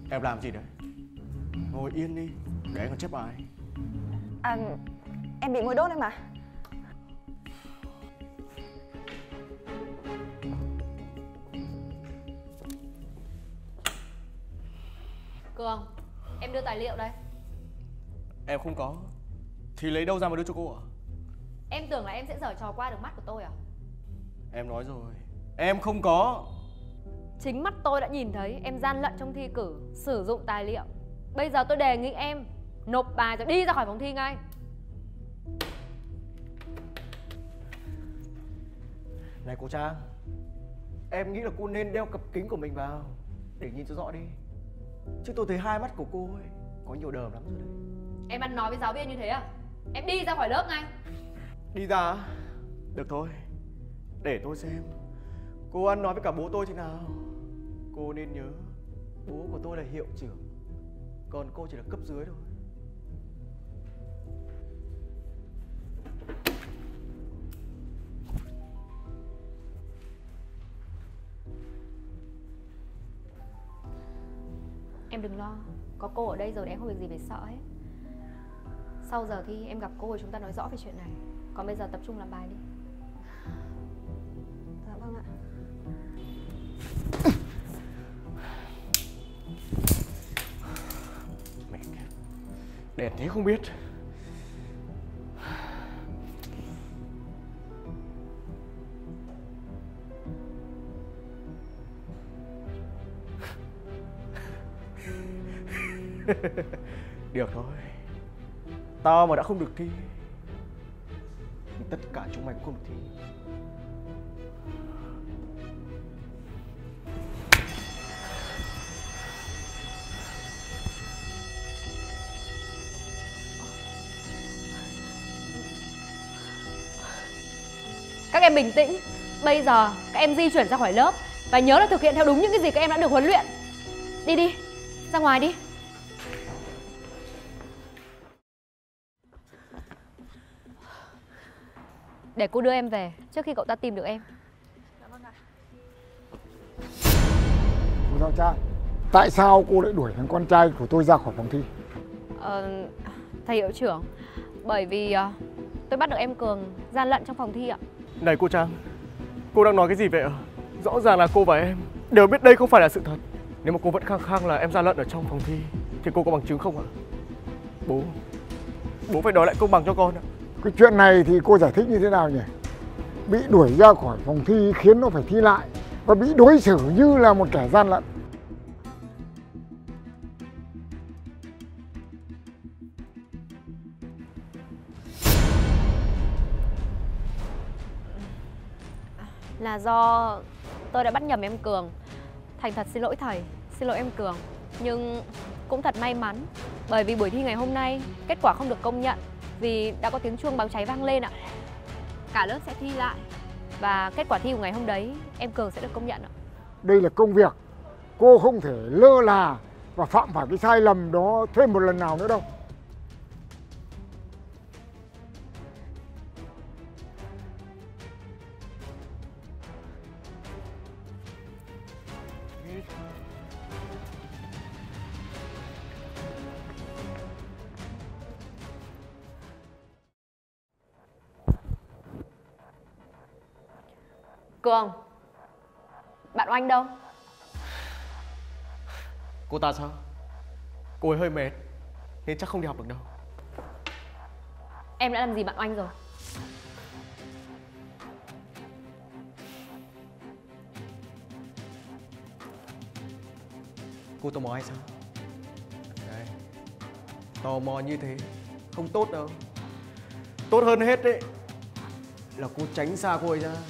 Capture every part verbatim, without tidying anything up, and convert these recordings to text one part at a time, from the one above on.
Em làm gì đấy? Ngồi yên đi, để anh còn chép bài. À, em bị mũi đốt đấy mà. Cường, em đưa tài liệu đây. Em không có. Thì lấy đâu ra mà đưa cho cô à? Em tưởng là em sẽ giở trò qua được mắt của tôi à? Em nói rồi, em không có. Chính mắt tôi đã nhìn thấy em gian lận trong thi cử, sử dụng tài liệu. Bây giờ tôi đề nghị em nộp bài rồi đi ra khỏi phòng thi ngay. Này cô Trang, em nghĩ là cô nên đeo cặp kính của mình vào để nhìn cho rõ đi. Chứ tôi thấy hai mắt của cô ấy có nhiều đờm lắm rồi đấy. Em ăn nói với giáo viên như thế à? Em đi ra khỏi lớp ngay. Đi ra? Được thôi, để tôi xem cô ăn nói với cả bố tôi thế nào. Cô nên nhớ, bố của tôi là hiệu trưởng, còn cô chỉ là cấp dưới thôi. Em đừng lo, có cô ở đây rồi em không việc gì phải sợ hết. Sau giờ thi em gặp cô rồi chúng ta nói rõ về chuyện này. Còn bây giờ tập trung làm bài đi. Dạ vâng ạ. Mẹ kiếp, đèn thế không biết. Được thôi, tao mà đã không được thi thì tất cả chúng mày cũng không được thi. Các em bình tĩnh. Bây giờ các em di chuyển ra khỏi lớp và nhớ là thực hiện theo đúng những cái gì các em đã được huấn luyện. Đi đi, ra ngoài đi. Để cô đưa em về trước khi cậu ta tìm được em. Dạ vâng ạ. Cô Giao Trang, tại sao cô lại đuổi thằng con trai của tôi ra khỏi phòng thi? Ờ, thầy hiệu trưởng, bởi vì uh, tôi bắt được em Cường gian lận trong phòng thi ạ. Này cô Trang, cô đang nói cái gì vậy ạ? Rõ ràng là cô và em đều biết đây không phải là sự thật. Nếu mà cô vẫn khăng khăng là em gian lận ở trong phòng thi thì cô có bằng chứng không ạ? Bố, bố phải đòi lại công bằng cho con ạ. Cái chuyện này thì cô giải thích như thế nào nhỉ? Bị đuổi ra khỏi phòng thi khiến nó phải thi lại và bị đối xử như là một kẻ gian lận. Là do tôi đã bắt nhầm em Cường. Thành thật xin lỗi thầy, xin lỗi em Cường. Nhưng cũng thật may mắn, bởi vì buổi thi ngày hôm nay kết quả không được công nhận vì đã có tiếng chuông báo cháy vang lên ạ. Cả lớp sẽ thi lại và kết quả thi của ngày hôm đấy em Cường sẽ được công nhận ạ. Đây là công việc, cô không thể lơ là và phạm phải cái sai lầm đó thêm một lần nào nữa đâu. Cường, bạn Oanh đâu? Cô ta sao? Cô ấy hơi mệt nên chắc không đi học được đâu. Em đã làm gì bạn Oanh rồi? Cô tò mò hay sao? Đấy, tò mò như thế không tốt đâu. Tốt hơn hết đấy là cô tránh xa cô ấy ra.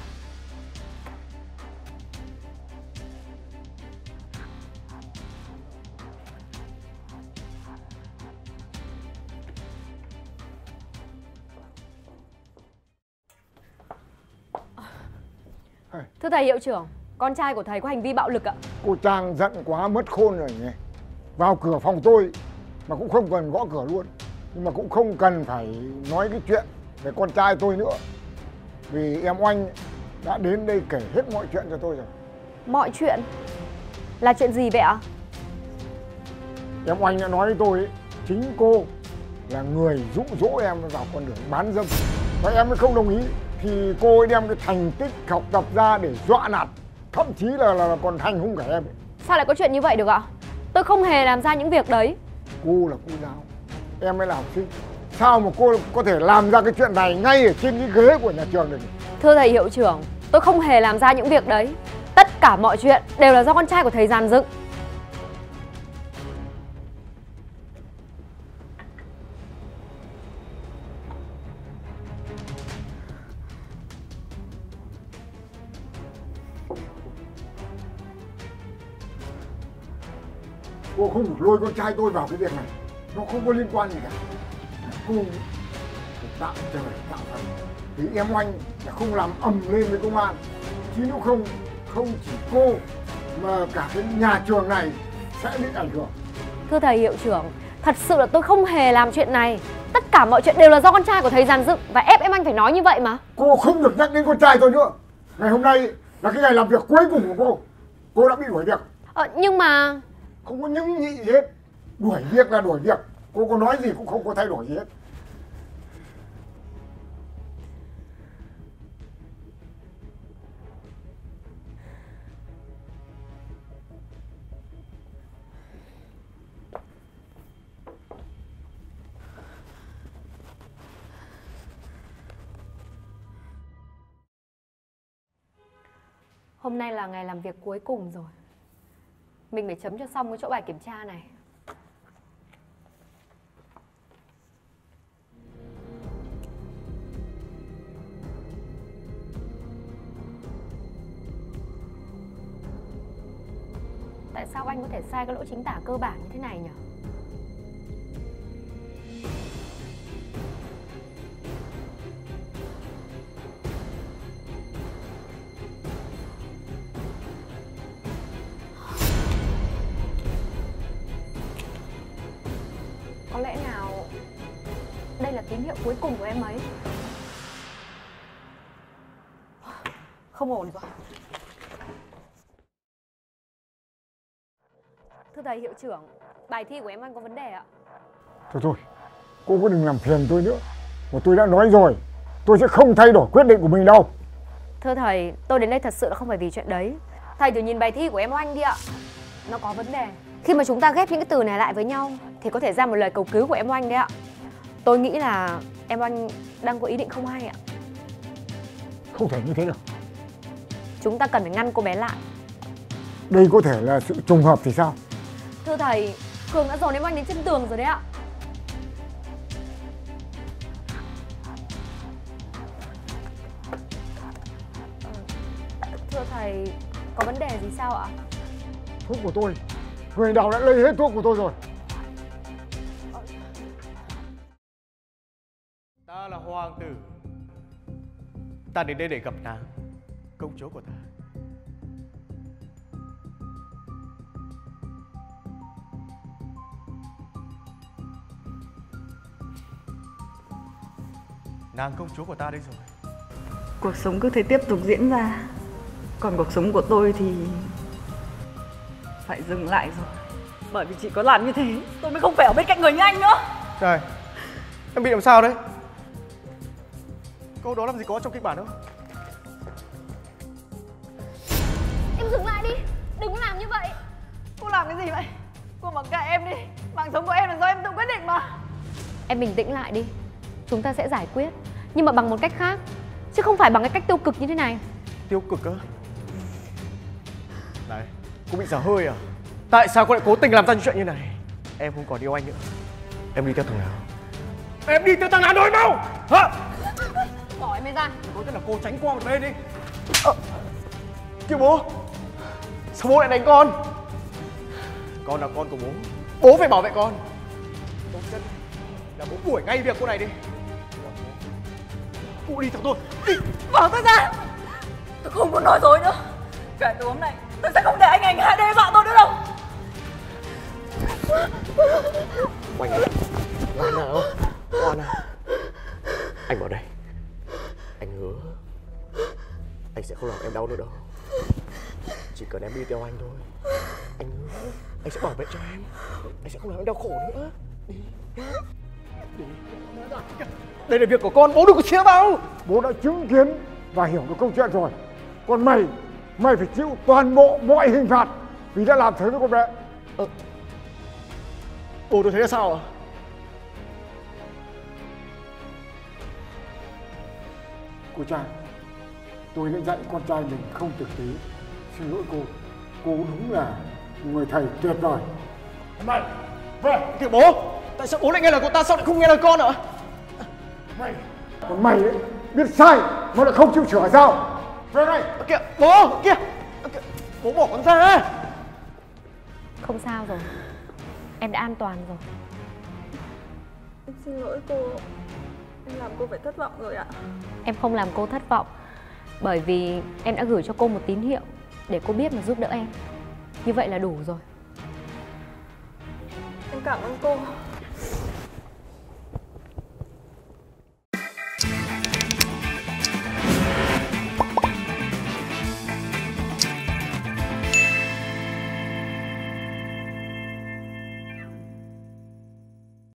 Thưa thầy hiệu trưởng, con trai của thầy có hành vi bạo lực ạ. Cô Trang giận quá mất khôn rồi nhỉ. Vào cửa phòng tôi mà cũng không cần gõ cửa luôn. Nhưng mà cũng không cần phải nói cái chuyện về con trai tôi nữa. Vì em Oanh đã đến đây kể hết mọi chuyện cho tôi rồi. Mọi chuyện? Là chuyện gì vậy ạ? Em Oanh đã nói với tôi ấy, chính cô là người dụ dỗ em vào con đường bán dâm. Và em mới không đồng ý thì cô ấy đem cái thành tích học tập ra để dọa nạt, thậm chí là, là còn hành hung cả em ấy. Sao lại có chuyện như vậy được ạ? Tôi không hề làm ra những việc đấy. Cô là cô giáo, em mới là học sinh. Sao mà cô có thể làm ra cái chuyện này ngay ở trên cái ghế của nhà trường này? Thưa thầy hiệu trưởng, tôi không hề làm ra những việc đấy. Tất cả mọi chuyện đều là do con trai của thầy dàn dựng. Cô không được lôi con trai tôi vào cái việc này, nó không có liên quan gì cả. Cô tạo trời tạo thần thì em Oanh là không làm ầm lên với công an, chứ nếu không không chỉ cô mà cả cái nhà trường này sẽ bị ảnh hưởng. Thưa thầy hiệu trưởng, thật sự là tôi không hề làm chuyện này. Tất cả mọi chuyện đều là do con trai của thầy dàn dựng và ép em Anh phải nói như vậy mà. Cô không được nhắc đến con trai tôi nữa. Ngày hôm nay là cái ngày làm việc cuối cùng của cô. Cô đã bị đuổi việc. Ờ, nhưng mà... Không có những nhị gì hết. Đuổi việc là đuổi việc. Cô có nói gì cũng không có thay đổi gì hết. Hôm nay là ngày làm việc cuối cùng rồi. Mình phải chấm cho xong cái chỗ bài kiểm tra này. Tại sao anh có thể sai cái lỗi chính tả cơ bản như thế này nhỉ? Có lẽ nào đây là tín hiệu cuối cùng của em ấy? Không ổn rồi. Thưa thầy hiệu trưởng, bài thi của em Anh có vấn đề ạ. Thôi thôi, cô có đừng làm phiền tôi nữa. Mà tôi đã nói rồi, tôi sẽ không thay đổi quyết định của mình đâu. Thưa thầy, tôi đến đây thật sự là không phải vì chuyện đấy. Thầy thử nhìn bài thi của em Anh đi ạ. Nó có vấn đề. Khi mà chúng ta ghép những cái từ này lại với nhau thì có thể ra một lời cầu cứu của em Oanh đấy ạ. Tôi nghĩ là em Oanh đang có ý định không hay ạ. Không thể như thế được. Chúng ta cần phải ngăn cô bé lại. Đây có thể là sự trùng hợp thì sao? Thưa thầy, Cường đã dồn em Oanh đến chân tường rồi đấy ạ. Thưa thầy, có vấn đề gì sao ạ? Thuốc của tôi, người nào đã lấy hết thuốc của tôi rồi. Ta là hoàng tử. Ta đến đây để gặp nàng, công chúa của ta. Nàng công chúa của ta đây rồi. Cuộc sống cứ thế tiếp tục diễn ra. Còn cuộc sống của tôi thì phải dừng lại rồi. Bởi vì chỉ có làm như thế tôi mới không phải ở bên cạnh người như anh nữa. Trời, em bị làm sao đấy? Câu đó làm gì có trong kịch bản đâu. Em dừng lại đi, đừng có làm như vậy. Cô làm cái gì vậy? Cô mặc kệ em đi. Mạng sống của em là do em tự quyết định mà. Em bình tĩnh lại đi. Chúng ta sẽ giải quyết, nhưng mà bằng một cách khác, chứ không phải bằng cái cách tiêu cực như thế này. Tiêu cực á? Này, cô bị dở hơi à? Tại sao cô lại cố tình làm ra những chuyện như này? Em không còn yêu anh nữa. Em đi theo thằng nào? Em đi theo thằng nào nói mau? Hả? Bỏ em ấy ra. Tốt nhất là cô tránh qua một bên đi. Ờ, kìa bố. Sao bố lại đánh con? Con là con của bố. Bố phải bảo vệ con. Tốt nhất là bố đuổi ngay việc cô này đi. Cô đi theo tôi. Đi. Bỏ tôi ra. Tôi không muốn nói dối nữa. Kể từ hôm nay tôi sẽ không để anh hành hạ đe dọa tôi nữa đâu. Oanh à? Oanh nào? Oanh à? Anh vào đây. Anh hứa anh sẽ không làm em đau nữa đâu. Chỉ cần em đi theo anh thôi. Anh hứa. Anh sẽ bảo vệ cho em. Anh sẽ không làm em đau khổ nữa. Đi nhá. Đi. Đây là việc của con, bố đừng có chia vào. Bố đã chứng kiến và hiểu được câu chuyện rồi. Còn mày, mày phải chịu toàn bộ mọi hình phạt vì đã làm thế với con bé. Ờ. Bố tôi thấy là sao ạ? Cô trai, tôi đã dạy con trai mình không tử tế. Xin lỗi cô, cô đúng là người thầy tuyệt vời. Mày, về. Kìa bố, tại sao bố lại nghe lời cô ta, sao lại không nghe lời con ạ? Mày, còn mày ấy, biết sai mà lại không chịu sửa sao? Về đây. Kìa, bố, kìa. Kìa. Bố bỏ con ra. Không sao rồi, em đã an toàn rồi. Em xin lỗi cô. Em làm cô phải thất vọng rồi ạ. Em không làm cô thất vọng, bởi vì em đã gửi cho cô một tín hiệu để cô biết mà giúp đỡ em. Như vậy là đủ rồi. Em cảm ơn cô.